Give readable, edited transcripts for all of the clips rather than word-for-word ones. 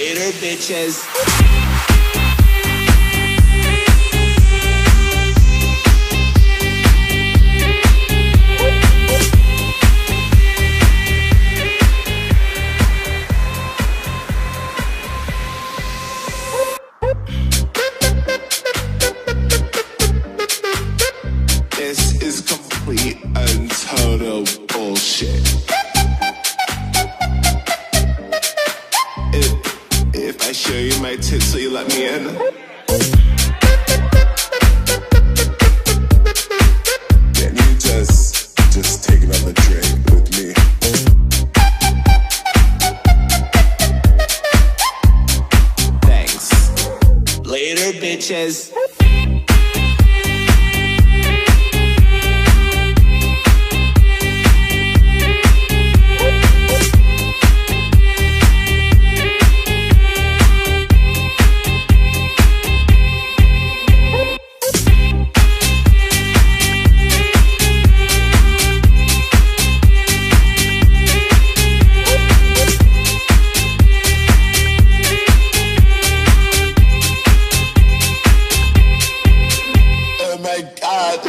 Later, bitches. This is complete and total bullshit. If I show you my tits, will you let me in? Can you just take another drink with me? Thanks. Later, bitches. God,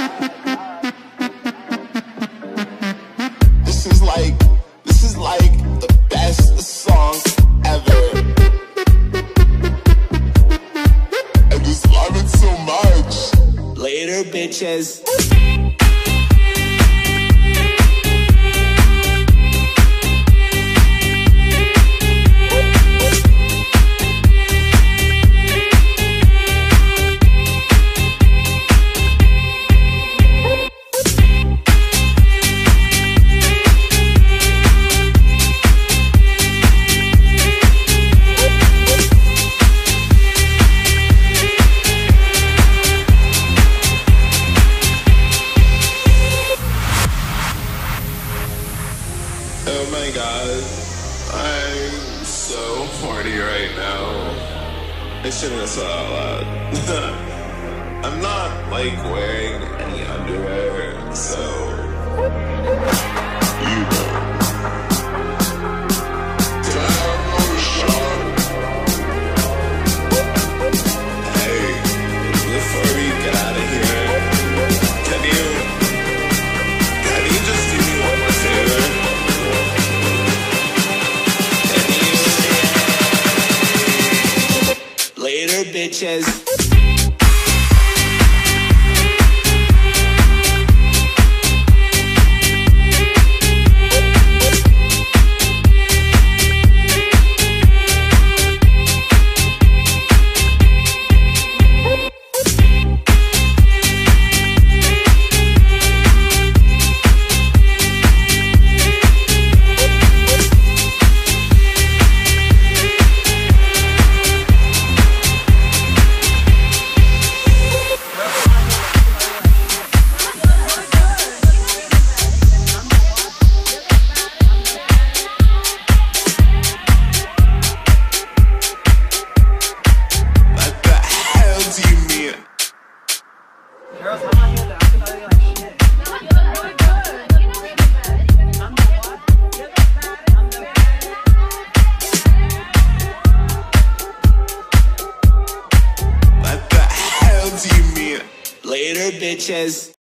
this is like the best song ever. I just love it so much. Later, bitches. Oh my god, I'm so horny right now. I shouldn't have said that out loud. I'm not like wearing any underwear, so you know. Can I have another shot? Hey, before we get out of here, can you just do me one more favor? Later, bitches. Later, bitches.